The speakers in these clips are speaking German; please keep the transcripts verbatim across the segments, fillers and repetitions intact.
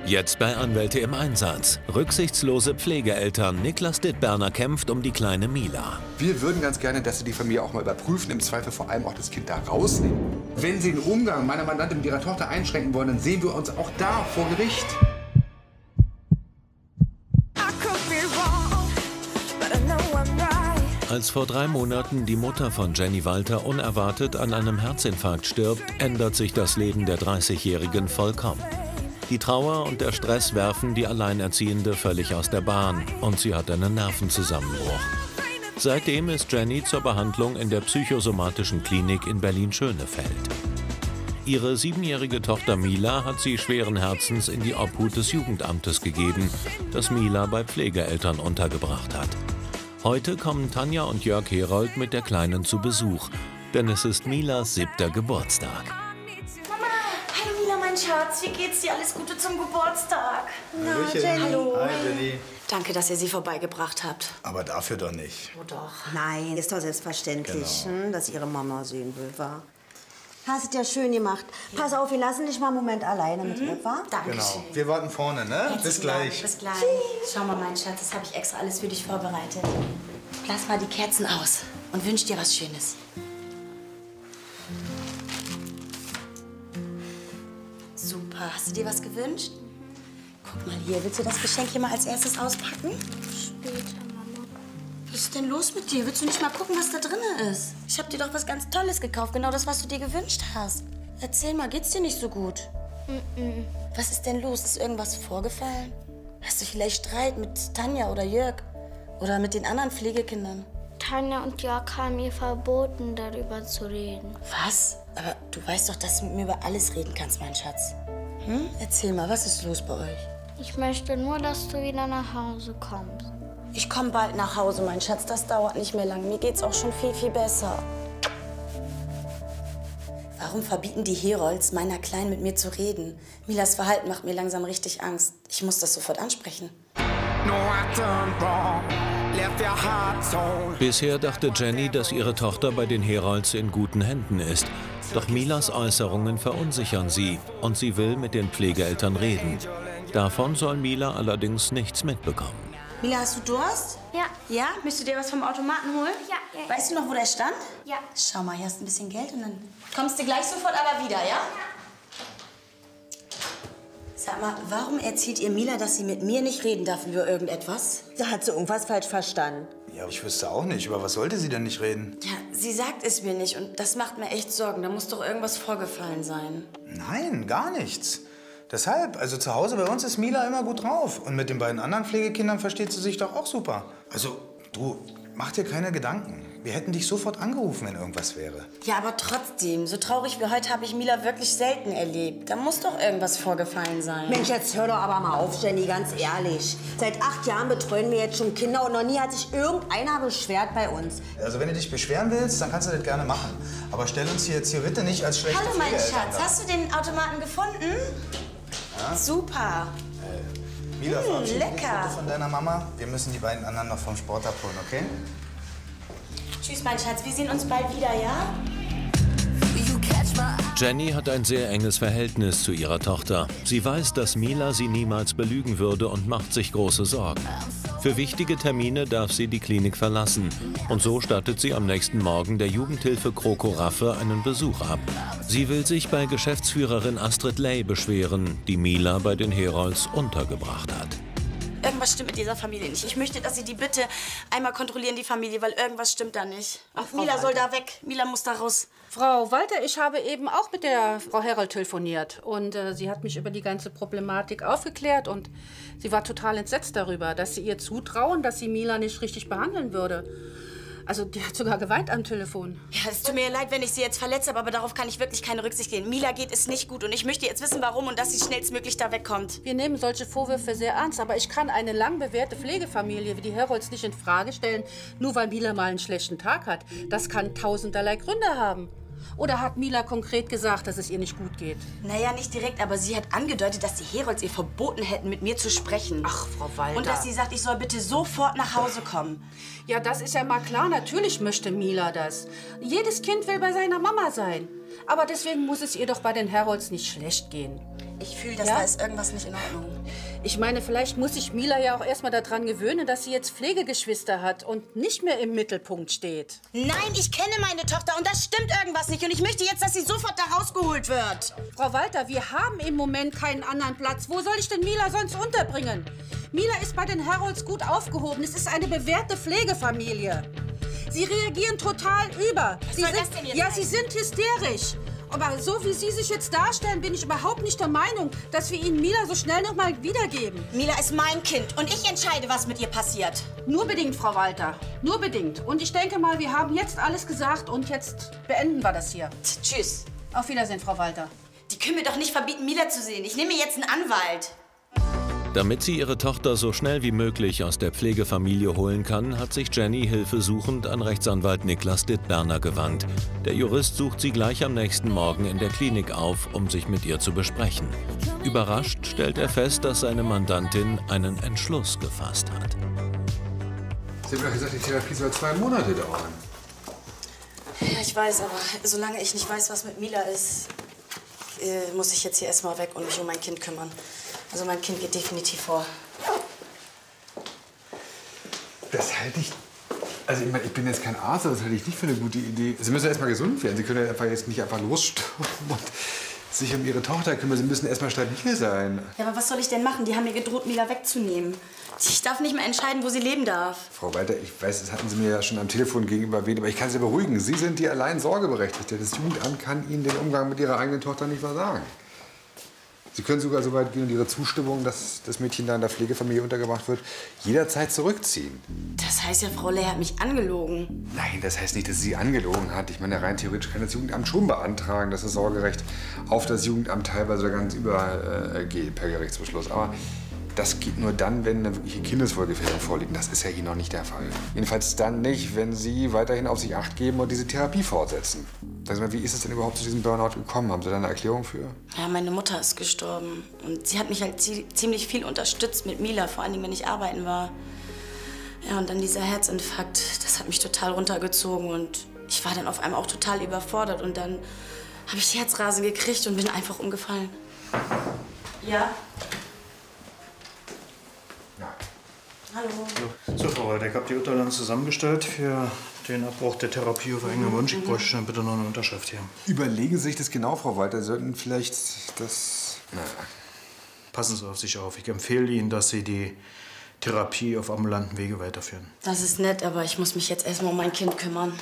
Jetzt bei Anwälte im Einsatz. Rücksichtslose Pflegeeltern. Niklas Dittberner kämpft um die kleine Mila. Wir würden ganz gerne, dass Sie die Familie auch mal überprüfen, im Zweifel vor allem auch das Kind da rausnehmen. Wenn Sie den Umgang meiner Mandantin mit ihrer Tochter einschränken wollen, dann sehen wir uns auch da vor Gericht. Als vor drei Monaten die Mutter von Jenny Walter unerwartet an einem Herzinfarkt stirbt, ändert sich das Leben der dreißigjährigen vollkommen. Die Trauer und der Stress werfen die Alleinerziehende völlig aus der Bahn und sie hat einen Nervenzusammenbruch. Seitdem ist Jenny zur Behandlung in der psychosomatischen Klinik in Berlin-Schönefeld. Ihre siebenjährige Tochter Mila hat sie schweren Herzens in die Obhut des Jugendamtes gegeben, das Mila bei Pflegeeltern untergebracht hat. Heute kommen Tanja und Jörg Herold mit der Kleinen zu Besuch, denn es ist Milas siebter Geburtstag. Mama! Hallo Mila, mein Schatz, wie geht's dir? Alles Gute zum Geburtstag. Na, Jenny. Hallo. Hi, Jenny. Danke, dass ihr sie vorbeigebracht habt. Aber dafür doch nicht. Oh doch. Nein, ist doch selbstverständlich, Genau. hm, dass ihre Mama sehen will, wa? Hast du ja schön gemacht. Pass auf, wir lassen dich mal einen Moment alleine mit ihr, wa? Dankeschön. Genau. Wir warten vorne, ne? Herzlichen Bis gleich. Dank. Bis gleich. Schau mal, mein Schatz, das habe ich extra alles für dich vorbereitet. Lass mal die Kerzen aus und wünsch dir was Schönes. Super. Hast du dir was gewünscht? Guck mal hier. Willst du das Geschenk hier mal als erstes auspacken? Später, Mama. Was ist denn los mit dir? Willst du nicht mal gucken, was da drin ist? Ich habe dir doch was ganz Tolles gekauft. Genau das, was du dir gewünscht hast. Erzähl mal, geht's dir nicht so gut? Mm-mm. Was ist denn los? Ist irgendwas vorgefallen? Hast du vielleicht Streit mit Tanja oder Jörg? Oder mit den anderen Pflegekindern? Tanja und Jörg haben ihr verboten, darüber zu reden. Was? Aber du weißt doch, dass du mit mir über alles reden kannst, mein Schatz. Hm? Erzähl mal, was ist los bei euch? Ich möchte nur, dass du wieder nach Hause kommst. Ich komme bald nach Hause, mein Schatz. Das dauert nicht mehr lang. Mir geht's auch schon viel, viel besser. Warum verbieten die Herolds meiner Kleinen mit mir zu reden? Milas Verhalten macht mir langsam richtig Angst. Ich muss das sofort ansprechen. Bisher dachte Jenny, dass ihre Tochter bei den Herolds in guten Händen ist. Doch Milas Äußerungen verunsichern sie und sie will mit den Pflegeeltern reden. Davon soll Mila allerdings nichts mitbekommen. Mila, hast du Durst? Ja. Ja? Möchtest du dir was vom Automaten holen? Ja, ja, ja. Weißt du noch, wo der stand? Ja. Schau mal, hier hast du ein bisschen Geld und dann kommst du gleich sofort aber wieder, ja? Sag mal, warum erzählt ihr Mila, dass sie mit mir nicht reden darf über irgendetwas? Da hat sie irgendwas falsch verstanden. Ja, ich wüsste auch nicht. Über was sollte sie denn nicht reden? Ja, sie sagt es mir nicht und das macht mir echt Sorgen. Da muss doch irgendwas vorgefallen sein. Nein, gar nichts. Deshalb, also zu Hause bei uns ist Mila immer gut drauf. Und mit den beiden anderen Pflegekindern versteht sie sich doch auch super. Also, du, mach dir keine Gedanken. Wir hätten dich sofort angerufen, wenn irgendwas wäre. Ja, aber trotzdem, so traurig wie heute habe ich Mila wirklich selten erlebt. Da muss doch irgendwas vorgefallen sein. Mensch, jetzt hör doch aber mal auf, Jenny, ganz ehrlich. Seit acht Jahren betreuen wir jetzt schon Kinder und noch nie hat sich irgendeiner beschwert bei uns. Also wenn du dich beschweren willst, dann kannst du das gerne machen. Aber stell uns hier jetzt hier bitte nicht als schlechte Hallo, mein Pflegeeltern Schatz. dar. Hast du den Automaten gefunden? Ja? Super. Mila, Mm, verabschiede dich lecker. bitte von deiner Mama. Wir müssen die beiden anderen noch vom Sport abholen, okay? Tschüss, mein Schatz. Wir sehen uns bald wieder, ja? Jenny hat ein sehr enges Verhältnis zu ihrer Tochter. Sie weiß, dass Mila sie niemals belügen würde und macht sich große Sorgen. Für wichtige Termine darf sie die Klinik verlassen. Und so stattet sie am nächsten Morgen der Jugendhilfe Kroko Raffe einen Besuch ab. Sie will sich bei Geschäftsführerin Astrid Ley beschweren, die Mila bei den Herolds untergebracht hat. Irgendwas stimmt mit dieser Familie nicht. Ich möchte, dass Sie die bitte einmal kontrollieren, die Familie, weil irgendwas stimmt da nicht. Ach, Frau Mila soll Walter. da weg. Mila muss da raus. Frau Walter, ich habe eben auch mit der Frau Herold telefoniert und äh, sie hat mich über die ganze Problematik aufgeklärt und sie war total entsetzt darüber, dass sie ihr zutrauen, dass sie Mila nicht richtig behandeln würde. Also die hat sogar geweint am Telefon. Ja, es tut mir leid, wenn ich Sie jetzt verletzt habe, aber darauf kann ich wirklich keine Rücksicht nehmen. Mila geht es nicht gut und ich möchte jetzt wissen, warum und dass sie schnellstmöglich da wegkommt. Wir nehmen solche Vorwürfe sehr ernst, aber ich kann eine lang bewährte Pflegefamilie wie die Herolds nicht in Frage stellen, nur weil Mila mal einen schlechten Tag hat. Das kann tausenderlei Gründe haben. Oder hat Mila konkret gesagt, dass es ihr nicht gut geht? Naja, nicht direkt, aber sie hat angedeutet, dass die Herolds ihr verboten hätten, mit mir zu sprechen. Ach, Frau Walter. Und dass sie sagt, ich soll bitte sofort nach Hause kommen. Ja, das ist ja mal klar. Natürlich möchte Mila das. Jedes Kind will bei seiner Mama sein. Aber deswegen muss es ihr doch bei den Herolds nicht schlecht gehen. Ich fühle, dass Ja? da ist irgendwas nicht in Ordnung. Ich meine, vielleicht muss sich Mila ja auch erstmal daran gewöhnen, dass sie jetzt Pflegegeschwister hat und nicht mehr im Mittelpunkt steht. Nein, ich kenne meine Tochter und das stimmt irgendwas nicht. Und ich möchte jetzt, dass sie sofort da rausgeholt wird. Frau Walter, wir haben im Moment keinen anderen Platz. Wo soll ich denn Mila sonst unterbringen? Mila ist bei den Herolds gut aufgehoben. Es ist eine bewährte Pflegefamilie. Sie reagieren total über. Was Sie soll sind, das denn jetzt ja, heißen? sie sind hysterisch. Aber so wie Sie sich jetzt darstellen, bin ich überhaupt nicht der Meinung, dass wir Ihnen Mila so schnell noch mal wiedergeben. Mila ist mein Kind und ich entscheide, was mit ihr passiert. Nur bedingt, Frau Walter. Nur bedingt. Und ich denke mal, wir haben jetzt alles gesagt und jetzt beenden wir das hier. Tschüss. Auf Wiedersehen, Frau Walter. Die können mir doch nicht verbieten, Mila zu sehen. Ich nehme mir jetzt einen Anwalt. Damit sie ihre Tochter so schnell wie möglich aus der Pflegefamilie holen kann, hat sich Jenny hilfesuchend an Rechtsanwalt Niklas Dittberner gewandt. Der Jurist sucht sie gleich am nächsten Morgen in der Klinik auf, um sich mit ihr zu besprechen. Überrascht stellt er fest, dass seine Mandantin einen Entschluss gefasst hat. Sie haben doch gesagt, die Therapie soll zwei Monate dauern. Ja, ich weiß, aber solange ich nicht weiß, was mit Mila ist, äh, muss ich jetzt hier erstmal weg und mich um mein Kind kümmern. Also mein Kind geht definitiv vor. Das halte ich... Also ich meine, ich bin jetzt kein Arzt, aber das halte ich nicht für eine gute Idee. Sie müssen erst mal gesund werden. Sie können ja einfach jetzt nicht einfach losstürmen und sich um Ihre Tochter kümmern. Sie müssen erst mal stabil sein. Ja, aber was soll ich denn machen? Die haben mir gedroht, Mila wegzunehmen. Ich darf nicht mehr entscheiden, wo sie leben darf. Frau Walter, ich weiß, das hatten Sie mir ja schon am Telefon gegenüber erwähnt, aber ich kann Sie beruhigen. Sie sind die allein Sorgeberechtigte. Das Jugendamt kann Ihnen den Umgang mit Ihrer eigenen Tochter nicht versagen. Sie können sogar so weit gehen und Ihre Zustimmung, dass das Mädchen da in der Pflegefamilie untergebracht wird, jederzeit zurückziehen. Das heißt ja, Frau Ley hat mich angelogen. Nein, das heißt nicht, dass sie angelogen hat. Ich meine, rein theoretisch kann das Jugendamt schon beantragen, dass das Sorgerecht auf das Jugendamt teilweise ganz übergeht äh, per Gerichtsbeschluss. Aber das geht nur dann, wenn eine wirkliche Kindeswohlgefährdung vorliegt. Das ist ja hier noch nicht der Fall. Jedenfalls dann nicht, wenn Sie weiterhin auf sich Acht geben und diese Therapie fortsetzen. Sag mal, wie ist es denn überhaupt zu diesem Burnout gekommen? Haben Sie da eine Erklärung für? Ja, meine Mutter ist gestorben. Und sie hat mich halt zie- ziemlich viel unterstützt mit Mila, vor allem wenn ich arbeiten war. Ja, und dann dieser Herzinfarkt, das hat mich total runtergezogen. Und ich war dann auf einmal auch total überfordert. Und dann habe ich Herzrasen gekriegt und bin einfach umgefallen. Ja? Hallo. So, Frau Walter, ich habe die Unterlagen zusammengestellt für den Abbruch der Therapie auf eigenen Wunsch. Ich bräuchte dann bitte noch eine Unterschrift hier. Überlegen Sie sich das genau, Frau Walter. Sie sollten vielleicht das... Naja. Passen Sie auf sich auf. Ich empfehle Ihnen, dass Sie die Therapie auf ambulanten Wege weiterführen. Das ist nett, aber ich muss mich jetzt erstmal um mein Kind kümmern.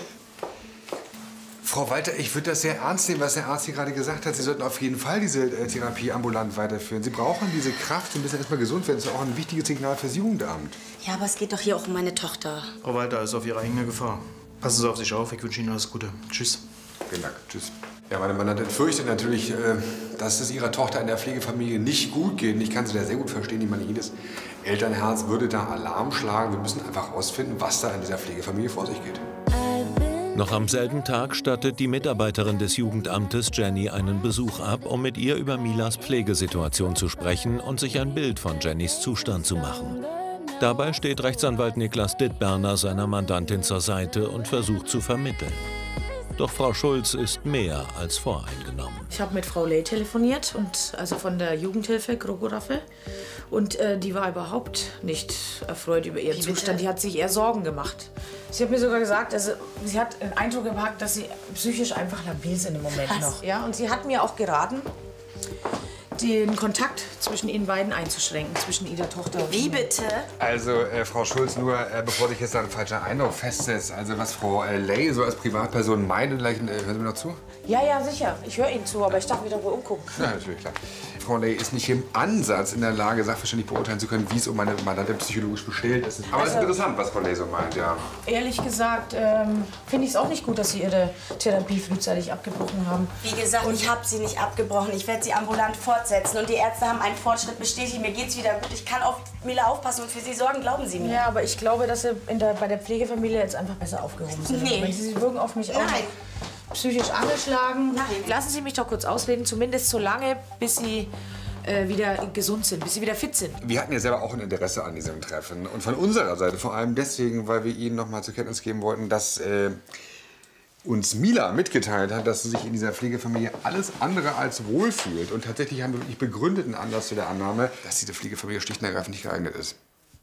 Frau Walter, ich würde das sehr ernst nehmen, was der Arzt hier gerade gesagt hat. Sie sollten auf jeden Fall diese äh, Therapie ambulant weiterführen. Sie brauchen diese Kraft. Sie müssen erst mal gesund werden. Das ist auch ein wichtiges Signal fürs Jugendamt. Ja, aber es geht doch hier auch um meine Tochter. Frau Walter ist auf Ihre eigene Gefahr. Passen Sie auf sich auf. Ich wünsche Ihnen alles Gute. Tschüss. Vielen Dank. Tschüss. Ja, meine Mandantin fürchtet natürlich, äh, dass es ihrer Tochter in der Pflegefamilie nicht gut geht. Und ich kann sie da sehr gut verstehen. Ich meine, jedes Elternherz würde da Alarm schlagen. Wir müssen einfach herausfinden, was da in dieser Pflegefamilie vor sich geht. Noch am selben Tag stattet die Mitarbeiterin des Jugendamtes Jenny einen Besuch ab, um mit ihr über Milas Pflegesituation zu sprechen und sich ein Bild von Jennys Zustand zu machen. Dabei steht Rechtsanwalt Niklas Dittberner seiner Mandantin zur Seite und versucht zu vermitteln. Doch Frau Schulz ist mehr als voreingenommen. Ich habe mit Frau Ley telefoniert, und, also von der Jugendhilfe Krokoraffel. Und äh, die war überhaupt nicht erfreut über ihren Zustand. Die hat sich eher Sorgen gemacht. Sie hat mir sogar gesagt, also, sie hat den Eindruck gehabt, dass sie psychisch einfach labil sind im Moment Was? noch. Ja, und sie hat mir auch geraten, den Kontakt zwischen ihnen beiden einzuschränken, zwischen ihrer Tochter und Wie bitte? Also, äh, Frau Schulz, nur äh, bevor sich jetzt da ein falscher Eindruck festsetzt, also was Frau äh, Ley so als Privatperson meint, vielleicht, äh, hören Sie mir noch zu? Ja, ja, sicher. Ich höre Ihnen zu, aber ich darf mich doch wohl umgucken. Ja, natürlich, klar. Frau Ley ist nicht im Ansatz in der Lage, sachverständig beurteilen zu können, wie es um meine Mandantin psychologisch bestellt ist. Aber es ist interessant, was Frau Ley so meint, ja. Ehrlich gesagt ähm, finde ich es auch nicht gut, dass Sie Ihre Therapie frühzeitig abgebrochen haben. Wie gesagt, ich habe sie nicht abgebrochen. Ich werde sie ambulant fortsetzen. Und die Ärzte haben einen Fortschritt bestätigt. Mir geht's wieder gut. Ich kann auf Mila aufpassen und für sie sorgen, glauben Sie mir. Ja, aber ich glaube, dass Sie in der, bei der Pflegefamilie jetzt einfach besser aufgehoben sind. Nee. Wenn Sie wirken auf mich auch Nein. psychisch angeschlagen. Nein. Lassen Sie mich doch kurz ausreden, zumindest so lange, bis Sie äh, wieder gesund sind, bis Sie wieder fit sind. Wir hatten ja selber auch ein Interesse an diesem Treffen. Und von unserer Seite vor allem deswegen, weil wir Ihnen noch mal zur Kenntnis geben wollten, dass äh, uns Mila mitgeteilt hat, dass sie sich in dieser Pflegefamilie alles andere als wohlfühlt. Und tatsächlich haben wir wirklich begründeten Anlass zu der Annahme, dass diese Pflegefamilie schlicht und ergreifend nicht geeignet ist.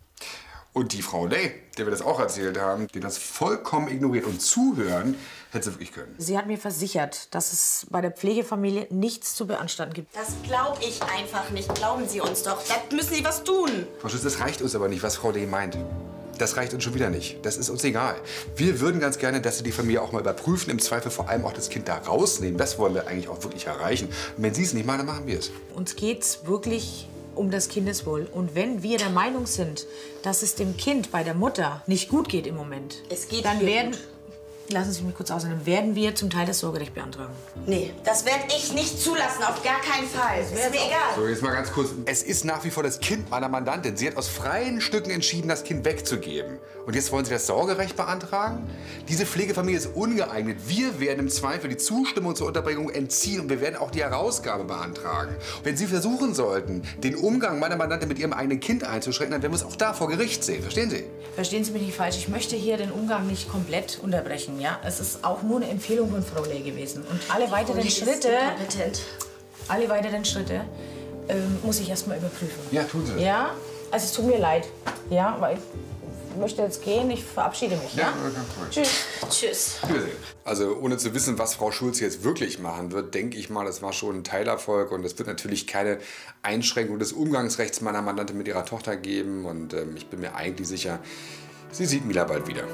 Und die Frau Ley, der wir das auch erzählt haben, die das vollkommen ignoriert und zuhören, hätte sie wirklich können. Sie hat mir versichert, dass es bei der Pflegefamilie nichts zu beanstanden gibt. Das glaube ich einfach nicht. Glauben Sie uns doch. Da müssen Sie was tun. Frau Schütz, das reicht uns aber nicht, was Frau Ley meint. Das reicht uns schon wieder nicht. Das ist uns egal. Wir würden ganz gerne, dass Sie die Familie auch mal überprüfen, im Zweifel vor allem auch das Kind da rausnehmen. Das wollen wir eigentlich auch wirklich erreichen. Und wenn Sie es nicht machen, dann machen wir es. Uns geht's wirklich um das Kindeswohl. Und wenn wir der Meinung sind, dass es dem Kind bei der Mutter nicht gut geht im Moment, Es geht dann hier werden, gut. lassen Sie mich kurz aus, dann werden wir zum Teil das Sorgerecht beantragen. Nee, das werde ich nicht zulassen. Auf gar keinen Fall. Ist mir egal. So, jetzt mal ganz kurz. Es ist nach wie vor das Kind meiner Mandantin. Sie hat aus freien Stücken entschieden, das Kind wegzugeben. Und jetzt wollen Sie das Sorgerecht beantragen? Diese Pflegefamilie ist ungeeignet. Wir werden im Zweifel die Zustimmung zur Unterbringung entziehen und wir werden auch die Herausgabe beantragen. Und wenn Sie versuchen sollten, den Umgang meiner Mandantin mit ihrem eigenen Kind einzuschränken, dann werden wir es auch da vor Gericht sehen. Verstehen Sie? Verstehen Sie mich nicht falsch, ich möchte hier den Umgang nicht komplett unterbrechen. Ja? Es ist auch nur eine Empfehlung von Frau Ley gewesen. Und alle weiteren Ley ist Schritte, inkompetent. alle weiteren Schritte ähm, muss ich erst mal überprüfen. Ja, tun Sie. Ja, also es tut mir leid. Ja, aber ich möchte jetzt gehen, ich verabschiede mich. Ja, Ja, cool. Tschüss. Tschüss. Wiedersehen. Also ohne zu wissen, was Frau Schulz jetzt wirklich machen wird, denke ich mal, das war schon ein Teilerfolg. Und es wird natürlich keine Einschränkung des Umgangsrechts meiner Mandantin mit ihrer Tochter geben. Und ähm, ich bin mir eigentlich sicher, sie sieht Mila bald wieder.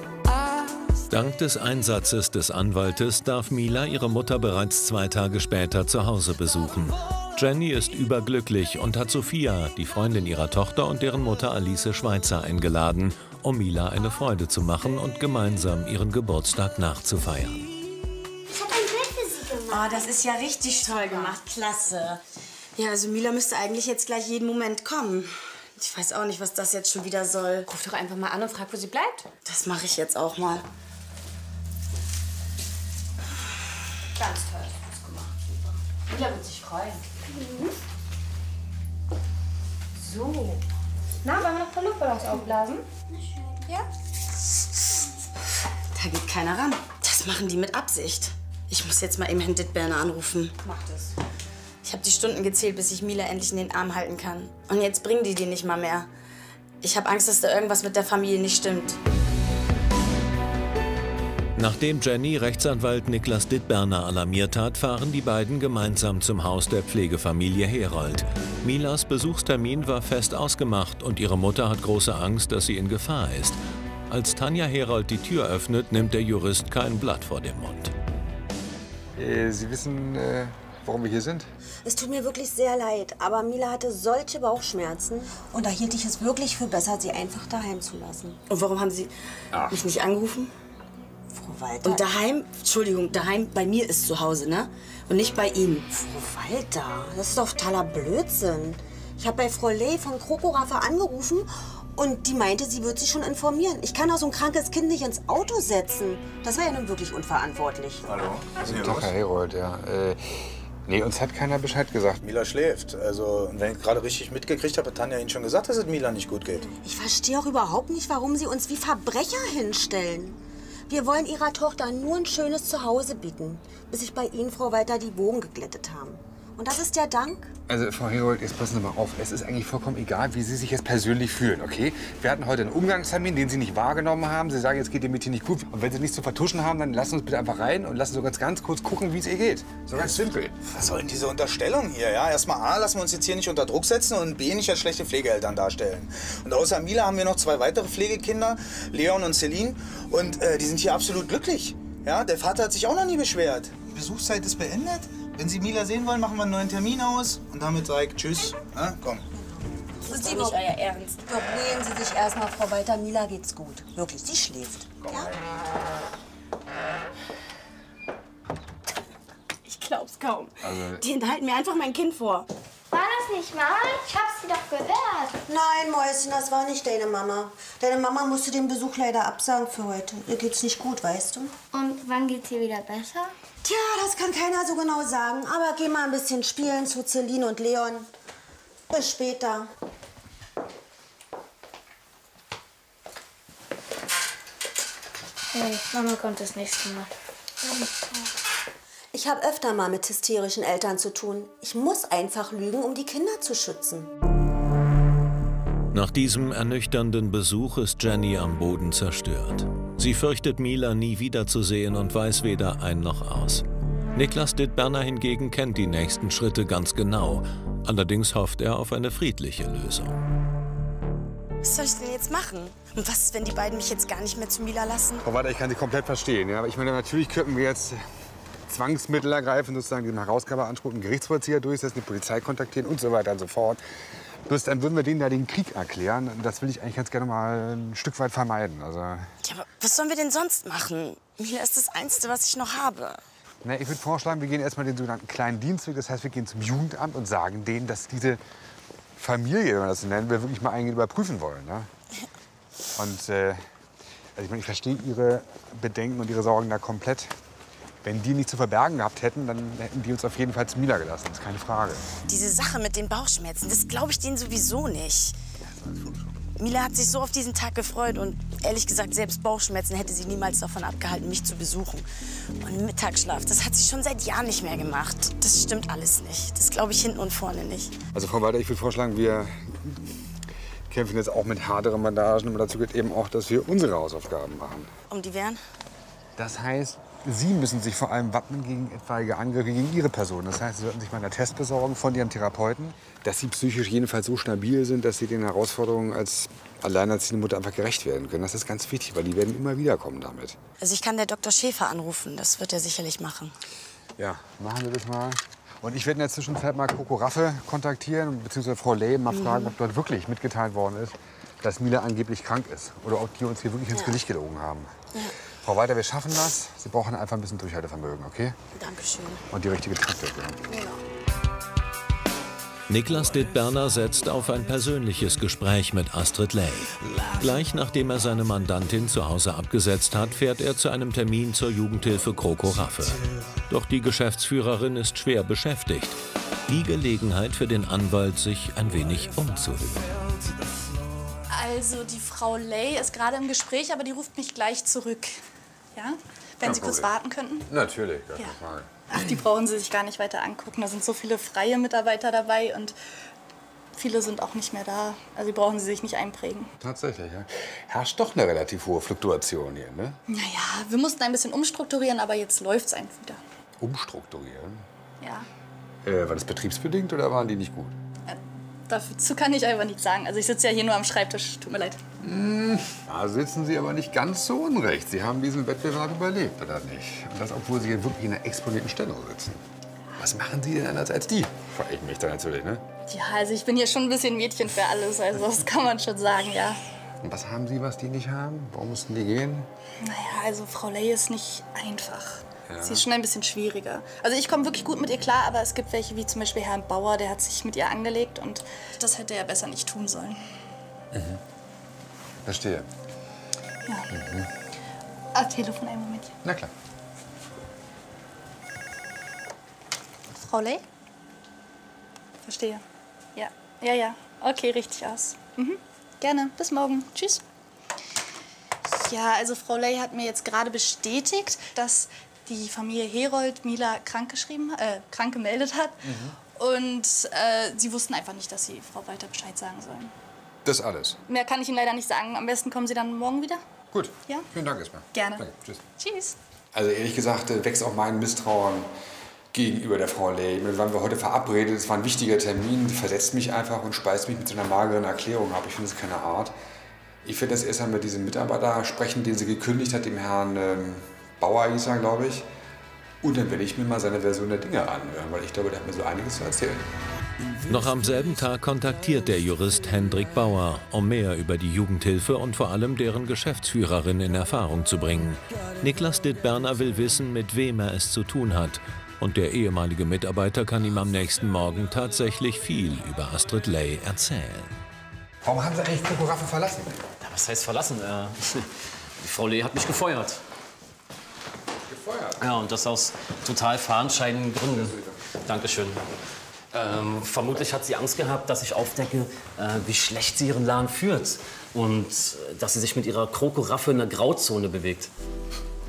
Dank des Einsatzes des Anwaltes darf Mila ihre Mutter bereits zwei Tage später zu Hause besuchen. Jenny ist überglücklich und hat Sophia, die Freundin ihrer Tochter, und deren Mutter Alice Schweitzer eingeladen, um Mila eine Freude zu machen und gemeinsam ihren Geburtstag nachzufeiern. Ich habe ein Bild für Sie gemacht. Oh, das ist ja richtig toll gemacht. Klasse. Ja, also Mila müsste eigentlich jetzt gleich jeden Moment kommen. Ich weiß auch nicht, was das jetzt schon wieder soll. Ruf doch einfach mal an und frag, wo sie bleibt. Das mache ich jetzt auch mal. Ganz toll hast du gemacht. Super. Mila wird sich freuen. Mhm. So. Na, wollen wir noch ein paar Luftballons aufblasen? Ja? Da geht keiner ran. Das machen die mit Absicht. Ich muss jetzt mal eben Herrn Dittberner anrufen. Mach das. Ich habe die Stunden gezählt, bis ich Mila endlich in den Arm halten kann. Und jetzt bringen die die nicht mal mehr. Ich habe Angst, dass da irgendwas mit der Familie nicht stimmt. Nachdem Jenny Rechtsanwalt Niklas Dittberner alarmiert hat, fahren die beiden gemeinsam zum Haus der Pflegefamilie Herold. Milas Besuchstermin war fest ausgemacht und ihre Mutter hat große Angst, dass sie in Gefahr ist. Als Tanja Herold die Tür öffnet, nimmt der Jurist kein Blatt vor den Mund. Äh, Sie wissen, äh, warum wir hier sind? Es tut mir wirklich sehr leid, aber Mila hatte solche Bauchschmerzen. Und da hielt ich es wirklich für besser, sie einfach daheim zu lassen. Und warum haben Sie Ach. mich nicht angerufen? Frau Walter. Und daheim, Entschuldigung, daheim bei mir ist zu Hause, ne? Und nicht bei Ihnen. Frau Walter, das ist doch totaler Blödsinn. Ich habe bei Frau Ley von Krokoraffe angerufen und die meinte, sie wird sich schon informieren. Ich kann auch so ein krankes Kind nicht ins Auto setzen. Das war ja nun wirklich unverantwortlich. Hallo? Was ist Guten hier Tag, los? Herr Herold, ja. Äh, nee, uns hat keiner Bescheid gesagt. Mila schläft. Also, wenn ich gerade richtig mitgekriegt habe, hat Tanja Ihnen schon gesagt, dass es Mila nicht gut geht. Ich verstehe auch überhaupt nicht, warum sie uns wie Verbrecher hinstellen. Wir wollen ihrer Tochter nur ein schönes Zuhause bieten, bis sich bei Ihnen, Frau Walter, die Wogen geglättet haben. Und das ist der Dank? Also, Frau Herold, jetzt passen Sie mal auf. Es ist eigentlich vollkommen egal, wie Sie sich jetzt persönlich fühlen, okay? Wir hatten heute einen Umgangstermin, den Sie nicht wahrgenommen haben. Sie sagen, jetzt geht dem Mädchen nicht gut. Und wenn Sie nichts zu vertuschen haben, dann lassen Sie uns bitte einfach rein und lassen Sie uns ganz kurz gucken, wie es ihr geht. So ganz simpel. Was soll denn diese Unterstellung hier? Ja, erstmal A, lassen wir uns jetzt hier nicht unter Druck setzen und B, nicht als schlechte Pflegeeltern darstellen. Und außer Mila haben wir noch zwei weitere Pflegekinder, Leon und Celine. Und äh, die sind hier absolut glücklich. Ja, der Vater hat sich auch noch nie beschwert. Die Besuchszeit ist beendet. Wenn Sie Mila sehen wollen, machen wir einen neuen Termin aus. Und damit sage ich Tschüss. Ja, komm. Das ist doch nicht euer Ernst. Beruhigen Sie sich erstmal, Frau Walter. Mila geht's gut. Wirklich, sie schläft. Ja? Ich glaub's kaum. Also- Die enthalten mir einfach mein Kind vor. War das nicht Mama? Ich hab's sie doch gehört. Nein, Mäuschen, das war nicht deine Mama. Deine Mama musste den Besuch leider absagen für heute. Ihr geht's nicht gut, weißt du? Und wann geht's ihr wieder besser? Tja, das kann keiner so genau sagen. Aber geh mal ein bisschen spielen zu Celine und Leon. Bis später. Nee, Mama kommt das nächste Mal. Ich habe öfter mal mit hysterischen Eltern zu tun. Ich muss einfach lügen, um die Kinder zu schützen. Nach diesem ernüchternden Besuch ist Jenny am Boden zerstört. Sie fürchtet, Mila nie wiederzusehen und weiß weder ein noch aus. Niklas Dittberner hingegen kennt die nächsten Schritte ganz genau. Allerdings hofft er auf eine friedliche Lösung. Was soll ich denn jetzt machen? Und was ist, wenn die beiden mich jetzt gar nicht mehr zu Mila lassen? Frau Walter, ich kann Sie komplett verstehen. Ja? Aber ich meine, natürlich könnten wir jetzt Zwangsmittel ergreifen, sozusagen den Herausgabeanspruch, einen Gerichtsvollzieher durchsetzen, die Polizei kontaktieren und so weiter und so fort. Bloß dann würden wir denen da den Krieg erklären. Und das will ich eigentlich ganz gerne mal ein Stück weit vermeiden. Also, Ja, aber was sollen wir denn sonst machen? Mila ist das Einzige, was ich noch habe. na, ich würde vorschlagen, wir gehen erstmal den sogenannten kleinen Dienstweg. Das heißt, wir gehen zum Jugendamt und sagen denen, dass diese Familie, wenn wir das so nennen, wir wirklich mal eingehend überprüfen wollen. Ne? Und äh, also ich, meine, ich verstehe Ihre Bedenken und Ihre Sorgen da komplett. Wenn die nicht zu verbergen gehabt hätten, dann hätten die uns auf jeden Fall zu Mila gelassen. Das ist keine Frage. Diese Sache mit den Bauchschmerzen, das glaube ich denen sowieso nicht. Mila hat sich so auf diesen Tag gefreut und ehrlich gesagt, selbst Bauchschmerzen hätte sie niemals davon abgehalten, mich zu besuchen. Und Mittagsschlaf, das hat sie schon seit Jahren nicht mehr gemacht. Das stimmt alles nicht. Das glaube ich hinten und vorne nicht. Also Frau Walter, ich würde vorschlagen, wir kämpfen jetzt auch mit härteren Bandagen. Und dazu gehört eben auch, dass wir unsere Hausaufgaben machen. Um die wären? Das heißt, Sie müssen sich vor allem wappnen gegen etwaige Angriffe gegen Ihre Person. Das heißt, Sie sollten sich mal einen Test besorgen von Ihrem Therapeuten, dass Sie psychisch jedenfalls so stabil sind, dass Sie den Herausforderungen als alleinerziehende Mutter einfach gerecht werden können. Das ist ganz wichtig, weil die werden immer wieder kommen damit. Also ich kann der Doktor Schäfer anrufen, das wird er sicherlich machen. Ja, machen wir das mal. Und ich werde in der Zwischenzeit mal Coco Raffe kontaktieren, beziehungsweise Frau Ley mal fragen, Mhm. ob dort wirklich mitgeteilt worden ist, dass Mila angeblich krank ist. Oder ob die uns hier wirklich ins Ja. Gesicht gelogen haben. Ja. Frau Walter, wir schaffen das. Sie brauchen einfach ein bisschen Durchhaltevermögen, okay? Dankeschön. Und die richtige Taktik. Ja. Ja. Niklas Dittberner setzt auf ein persönliches Gespräch mit Astrid Ley. Gleich nachdem er seine Mandantin zu Hause abgesetzt hat, fährt er zu einem Termin zur Jugendhilfe Coco Raffe. Doch die Geschäftsführerin ist schwer beschäftigt. Die Gelegenheit für den Anwalt, sich ein wenig umzuhören. Also die Frau Ley ist gerade im Gespräch, aber die ruft mich gleich zurück. Ja? Wenn Kein Sie kurz Problem. warten könnten. Natürlich, gar Ja. keine Frage. Ach, die brauchen Sie sich gar nicht weiter angucken. Da sind so viele freie Mitarbeiter dabei und viele sind auch nicht mehr da. Also die brauchen Sie sich nicht einprägen. Tatsächlich, ja. Herrscht doch eine relativ hohe Fluktuation hier, ne? Naja, wir mussten ein bisschen umstrukturieren, aber jetzt läuft's einfach wieder. Umstrukturieren? Ja. Äh, war das betriebsbedingt oder waren die nicht gut? Dazu kann ich einfach nichts sagen. Also ich sitze ja hier nur am Schreibtisch. Tut mir leid. Da sitzen Sie aber nicht ganz so unrecht. Sie haben diesen Wettbewerb überlebt, oder nicht? Und das, obwohl Sie hier wirklich in einer exponierten Stellung sitzen. Was machen Sie denn anders als die? Frage ich mich dann natürlich, ne? Ja, also ich bin hier schon ein bisschen Mädchen für alles. Also das kann man schon sagen, ja. Und was haben Sie, was die nicht haben? Warum mussten die gehen? Naja, also Frau Ley ist nicht einfach. Ja. Sie ist schon ein bisschen schwieriger. Also ich komme wirklich gut mit ihr klar, aber es gibt welche wie zum Beispiel Herrn Bauer, der hat sich mit ihr angelegt und das hätte er besser nicht tun sollen. Mhm. Verstehe. Ja. Mhm. Ah, Telefon, einen Moment. Na klar. Frau Ley? Verstehe. Ja, ja, ja. Okay, richtig aus. Mhm. Gerne. Bis morgen. Tschüss. Ja, also Frau Ley hat mir jetzt gerade bestätigt, dass die Familie Herold Mila krank geschrieben, äh, krank gemeldet hat. Mhm. Und äh, sie wussten einfach nicht, dass sie Frau Walter Bescheid sagen sollen. Das alles. Mehr kann ich Ihnen leider nicht sagen. Am besten kommen Sie dann morgen wieder. Gut. Ja? Vielen Dank erstmal. Gerne. Danke. Tschüss. Tschüss. Also ehrlich gesagt äh, wächst auch mein Misstrauen gegenüber der Frau Ley. Wir waren wir heute verabredet, es war ein wichtiger Termin. Sie versetzt mich einfach und speist mich mit so einer mageren Erklärung ab. Ich finde das keine Art. Ich werde das erst einmal mit diesem Mitarbeiter sprechen, den sie gekündigt hat, dem Herrn ähm, Bauer hieß er, glaube ich. Und dann werde ich mir mal seine Version der Dinge anhören, weil ich glaube, der hat mir so einiges zu erzählen. Noch am selben Tag kontaktiert der Jurist Hendrik Bauer, um mehr über die Jugendhilfe und vor allem deren Geschäftsführerin in Erfahrung zu bringen. Niklas Dittberner will wissen, mit wem er es zu tun hat. Und der ehemalige Mitarbeiter kann ihm am nächsten Morgen tatsächlich viel über Astrid Ley erzählen. Warum haben Sie eigentlich Coco Raffe verlassen? Ja, was heißt verlassen? Äh, die Frau Ley hat mich gefeuert. Gefeuert? Ja, und das aus total fadenscheinigen Gründen. Dankeschön. Ähm, vermutlich hat sie Angst gehabt, dass ich aufdecke, äh, wie schlecht sie ihren Laden führt. Und äh, dass sie sich mit ihrer Coco Raffe in einer Grauzone bewegt.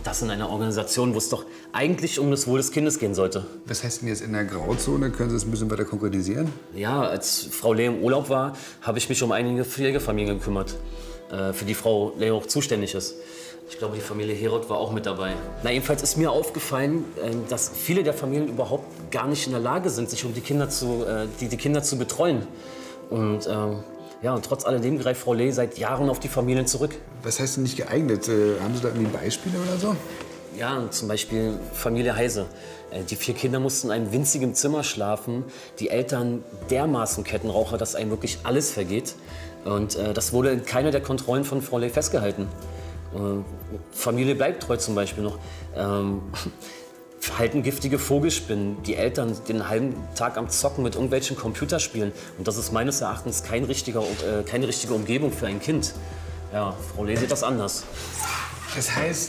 Das in einer Organisation, wo es doch eigentlich um das Wohl des Kindes gehen sollte. Was heißt denn jetzt in der Grauzone? Können Sie das ein bisschen weiter konkretisieren? Ja, als Frau Ley im Urlaub war, habe ich mich um einige Pflegefamilien gekümmert, äh, für die Frau Ley auch zuständig ist. Ich glaube, die Familie Herold war auch mit dabei. Na, jedenfalls ist mir aufgefallen, äh, dass viele der Familien überhaupt gar nicht in der Lage sind, sich um die Kinder zu, äh, die, die Kinder zu betreuen. Und, äh, ja, und trotz alledem greift Frau Ley seit Jahren auf die Familien zurück. Was heißt denn nicht geeignet? Äh, haben Sie da irgendwie Beispiele oder so? Ja, zum Beispiel Familie Heise. Die vier Kinder mussten in einem winzigen Zimmer schlafen. Die Eltern dermaßen Kettenraucher, dass einem wirklich alles vergeht. Und äh, das wurde in keiner der Kontrollen von Frau Ley festgehalten. Äh, Familie Bleibtreu zum Beispiel noch. Ähm, Verhalten giftige Vogelspinnen. Die Eltern den halben Tag am Zocken mit irgendwelchen Computerspielen. Und das ist meines Erachtens kein richtiger, äh, keine richtige Umgebung für ein Kind. Ja, Frau Ley sieht das anders. Das heißt,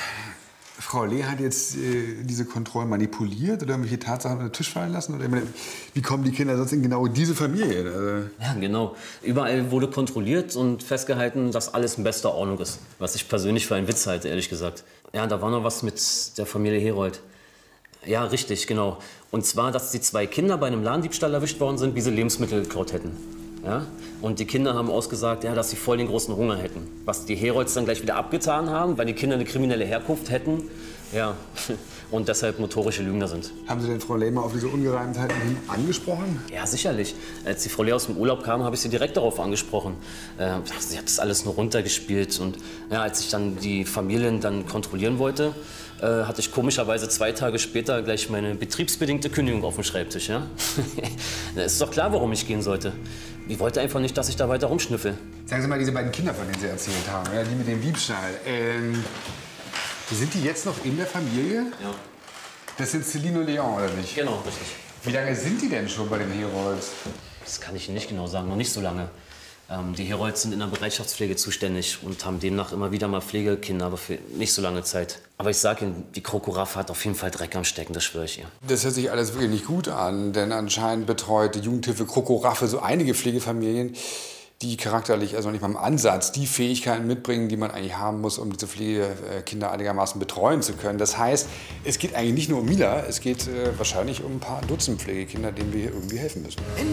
Frau Ley hat jetzt äh, diese Kontrollen manipuliert oder irgendwelche Tatsachen unter den Tisch fallen lassen? Oder, ich meine, wie kommen die Kinder sonst in genau diese Familie? Also ja, genau. Überall wurde kontrolliert und festgehalten, dass alles in bester Ordnung ist. Was ich persönlich für einen Witz halte, ehrlich gesagt. Ja, da war noch was mit der Familie Herold. Ja, richtig, genau. Und zwar, dass die zwei Kinder bei einem Ladendiebstahl erwischt worden sind, wie sie Lebensmittel geklaut hätten. Ja? Und die Kinder haben ausgesagt, ja, dass sie voll den großen Hunger hätten. Was die Herolds dann gleich wieder abgetan haben, weil die Kinder eine kriminelle Herkunft hätten. Ja, und deshalb notorische Lügner sind. Haben Sie denn Frau Ley mal auf diese Ungereimtheiten hin angesprochen? Ja, sicherlich. Als die Frau Ley aus dem Urlaub kam, habe ich sie direkt darauf angesprochen. Äh, sie hat das alles nur runtergespielt. Und ja, als ich dann die Familien dann kontrollieren wollte, äh, hatte ich komischerweise zwei Tage später gleich meine betriebsbedingte Kündigung auf dem Schreibtisch. Ja? Es ist doch klar, warum ich gehen sollte. Die wollte einfach nicht, dass ich da weiter rumschnüffel. Sagen Sie mal, diese beiden Kinder, von denen Sie erzählt haben, ja, die mit dem Diebstahl, ähm, sind die jetzt noch in der Familie? Ja. Das sind Celine und Leon, oder nicht? Genau, richtig. Wie lange sind die denn schon bei den Herolds? Das kann ich Ihnen nicht genau sagen, noch nicht so lange. Ähm, die Herolds sind in der Bereitschaftspflege zuständig und haben demnach immer wieder mal Pflegekinder, aber für nicht so lange Zeit. Aber ich sage Ihnen, die Krokoraffe hat auf jeden Fall Dreck am Stecken, das schwöre ich ihr. Das hört sich alles wirklich nicht gut an, denn anscheinend betreut die Jugendhilfe Krokoraffe so einige Pflegefamilien, die charakterlich, also nicht mal im Ansatz, die Fähigkeiten mitbringen, die man eigentlich haben muss, um diese Pflegekinder einigermaßen betreuen zu können. Das heißt, es geht eigentlich nicht nur um Mila, es geht äh, wahrscheinlich um ein paar Dutzend Pflegekinder, denen wir hier irgendwie helfen müssen.